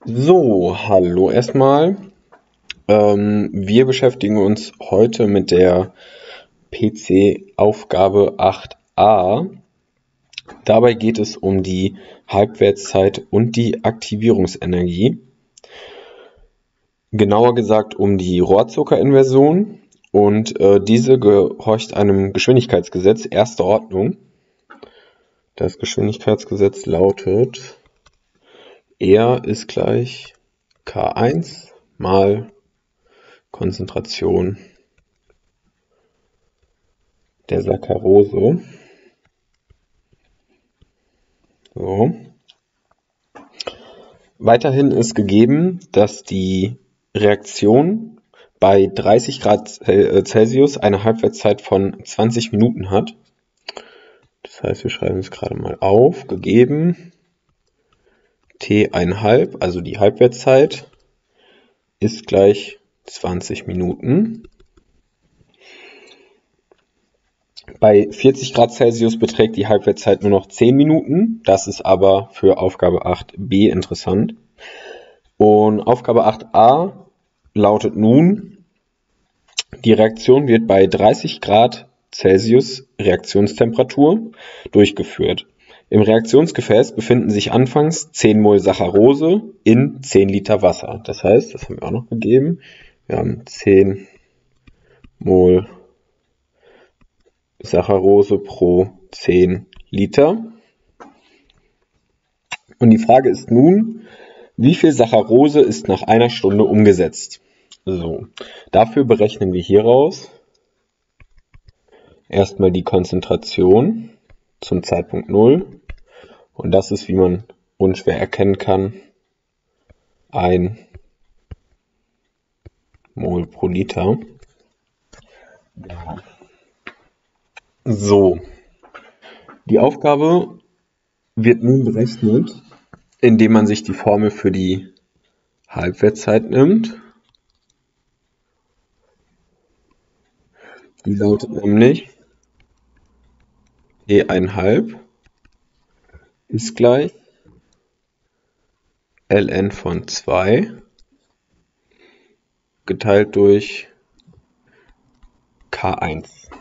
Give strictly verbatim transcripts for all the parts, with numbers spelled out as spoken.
So, hallo erstmal. Ähm, wir beschäftigen uns heute mit der P C-Aufgabe acht a. Dabei geht es um die Halbwertszeit und die Aktivierungsenergie. Genauer gesagt um die Rohrzuckerinversion, und äh, diese gehorcht einem Geschwindigkeitsgesetz erster Ordnung. Das Geschwindigkeitsgesetz lautet: R ist gleich K eins mal Konzentration der Saccharose. So. Weiterhin ist gegeben, dass die Reaktion bei dreißig Grad Celsius eine Halbwertszeit von zwanzig Minuten hat. Das heißt, wir schreiben es gerade mal auf. Gegeben T eins Komma fünf, also die Halbwertszeit, ist gleich zwanzig Minuten. Bei vierzig Grad Celsius beträgt die Halbwertszeit nur noch zehn Minuten. Das ist aber für Aufgabe acht b interessant. Und Aufgabe acht a lautet nun: Die Reaktion wird bei dreißig Grad Celsius Reaktionstemperatur durchgeführt. Im Reaktionsgefäß befinden sich anfangs zehn Mol Saccharose in zehn Liter Wasser. Das heißt, das haben wir auch noch gegeben, wir haben zehn Mol Saccharose pro zehn Liter. Und die Frage ist nun, wie viel Saccharose ist nach einer Stunde umgesetzt? So, dafür berechnen wir hieraus erstmal die Konzentration zum Zeitpunkt null. Und das ist, wie man unschwer erkennen kann, ein Mol pro Liter. So, die Aufgabe wird nun berechnet, indem man sich die Formel für die Halbwertszeit nimmt. Die lautet nämlich T eins Komma fünf ist gleich ln von zwei geteilt durch K eins.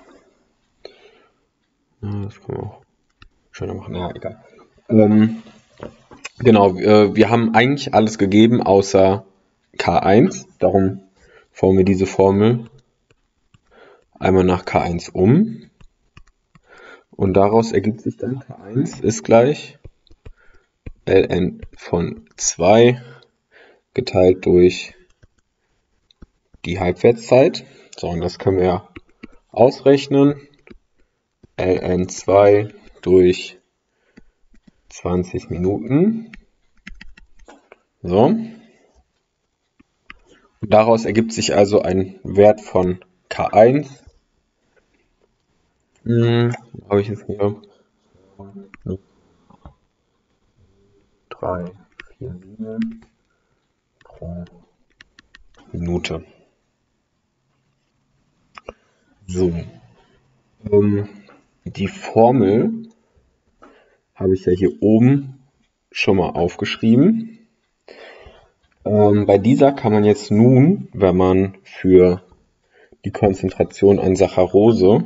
Ja, das können wir auch schöner machen, ja, egal. Ähm, genau, äh, wir haben eigentlich alles gegeben außer K eins, darum formen wir diese Formel einmal nach K eins um. Und daraus ergibt sich dann K eins ist gleich ln von zwei geteilt durch die Halbwertszeit. So, und das können wir ausrechnen. ln zwei durch zwanzig Minuten. So. Und daraus ergibt sich also ein Wert von K eins. Hm, habe ich jetzt hier drei, vier, sieben pro Minute. So, ähm, die Formel habe ich ja hier oben schon mal aufgeschrieben. Ähm, bei dieser kann man jetzt nun, wenn man für die Konzentration an Saccharose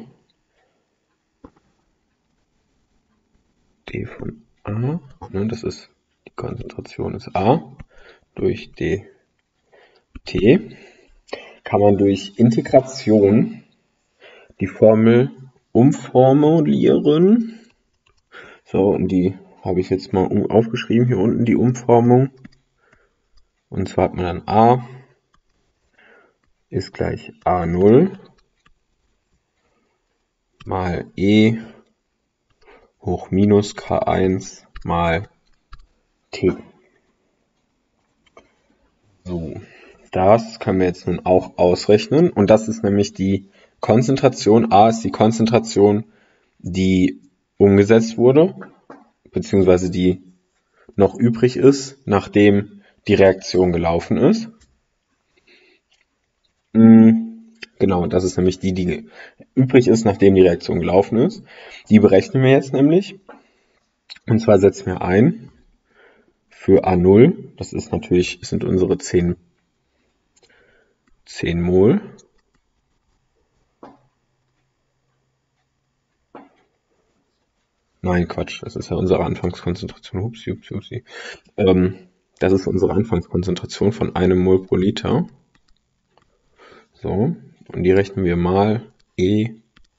d von a, ne, das ist, die Konzentration ist a, durch dt, kann man durch Integration die Formel umformulieren. So, und die habe ich jetzt mal um, aufgeschrieben, hier unten die Umformung. Und zwar hat man dann a ist gleich a null mal e hoch minus K eins mal T. So, das können wir jetzt nun auch ausrechnen. Und das ist nämlich die Konzentration. A ist die Konzentration, die umgesetzt wurde, beziehungsweise die noch übrig ist, nachdem die Reaktion gelaufen ist. Genau, das ist nämlich die, die übrig ist, nachdem die Reaktion gelaufen ist. Die berechnen wir jetzt nämlich. Und zwar setzen wir ein für A null, das ist natürlich, sind unsere zehn, zehn Mol. Nein, Quatsch, das ist ja unsere Anfangskonzentration. Hupsi, hupsi, hupsi. Ähm, das ist unsere Anfangskonzentration von einem Mol pro Liter. So, und die rechnen wir mal E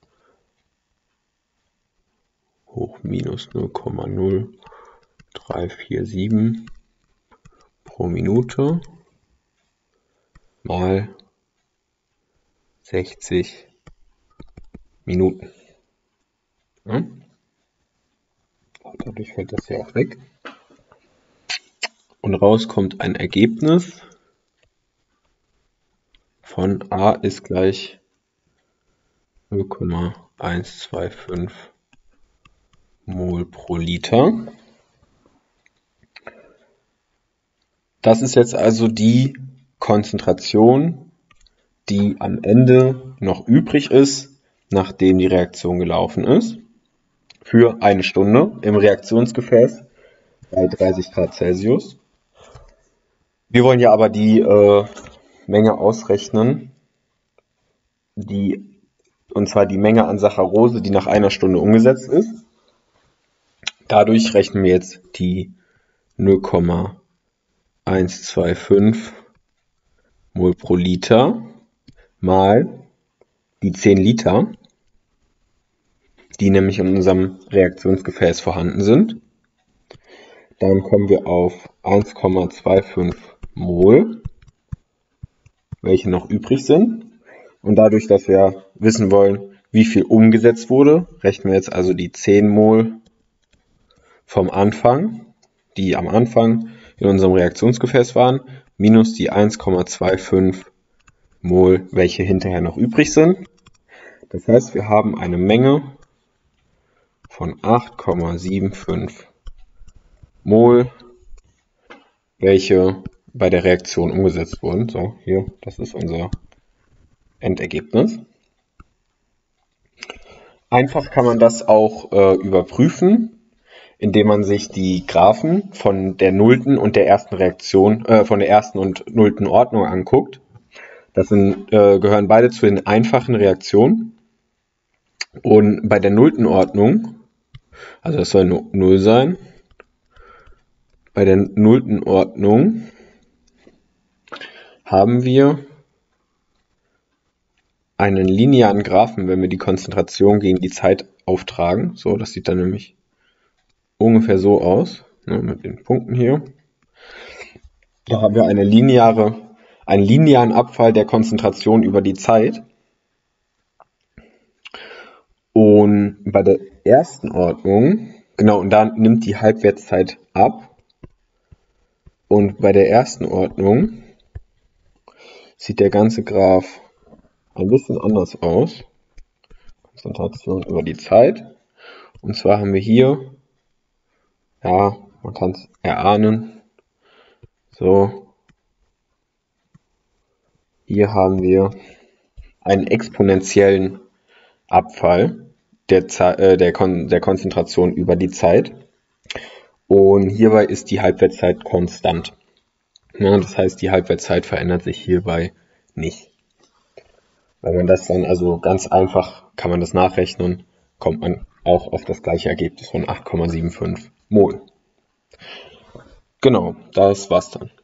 hoch minus null Komma null drei vier sieben pro Minute mal sechzig Minuten. Ja? Dadurch fällt das hier auch weg. Und raus kommt ein Ergebnis von A ist gleich null Komma eins zwei fünf Mol pro Liter. Das ist jetzt also die Konzentration, die am Ende noch übrig ist, nachdem die Reaktion gelaufen ist, für eine Stunde im Reaktionsgefäß bei dreißig Grad Celsius. Wir wollen ja aber die äh, Menge ausrechnen, die, und zwar die Menge an Saccharose, die nach einer Stunde umgesetzt ist. Dadurch rechnen wir jetzt die null Komma eins zwei fünf Mol pro Liter mal die zehn Liter, die nämlich in unserem Reaktionsgefäß vorhanden sind. Dann kommen wir auf eins Komma fünfundzwanzig Mol, welche noch übrig sind. Und dadurch, dass wir wissen wollen, wie viel umgesetzt wurde, rechnen wir jetzt also die zehn Mol vom Anfang, die am Anfang in unserem Reaktionsgefäß waren, minus die eins Komma fünfundzwanzig Mol, welche hinterher noch übrig sind. Das heißt, wir haben eine Menge von acht Komma fünfundsiebzig Mol, welche bei der Reaktion umgesetzt wurden. So, hier, das ist unser Endergebnis. Einfach kann man das auch äh, überprüfen, indem man sich die Graphen von der nullten und der ersten Reaktion, äh, von der ersten und nullten Ordnung anguckt. Das sind, äh, gehören beide zu den einfachen Reaktionen. Und bei der nullten Ordnung, also das soll null sein, bei der nullten Ordnung haben wir einen linearen Graphen, wenn wir die Konzentration gegen die Zeit auftragen. So, das sieht dann nämlich ungefähr so aus, ne, mit den Punkten hier. Da haben wir eine lineare, einen linearen Abfall der Konzentration über die Zeit. Und bei der ersten Ordnung, genau, und da nimmt die Halbwertszeit ab. Und bei der ersten Ordnung sieht der ganze Graph ein bisschen anders aus. Konzentration über die Zeit. Und zwar haben wir hier, ja, man kann es erahnen, so, hier haben wir einen exponentiellen Abfall der, äh, der, Kon der Konzentration über die Zeit. Und hierbei ist die Halbwertszeit konstant. Ja, das heißt, die Halbwertszeit verändert sich hierbei nicht. Wenn man das dann also ganz einfach, kann man das nachrechnen, kommt man auch auf das gleiche Ergebnis von acht Komma fünfundsiebzig Mol. Genau, das war's dann.